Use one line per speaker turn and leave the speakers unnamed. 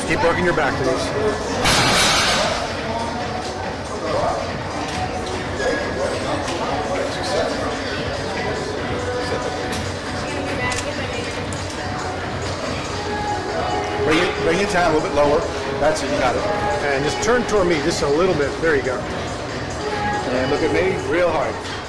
Keep working your back, Denise. Bring it down a little bit lower. That's it, you got it. And just turn toward me just a little bit. There you go. And look at me real hard.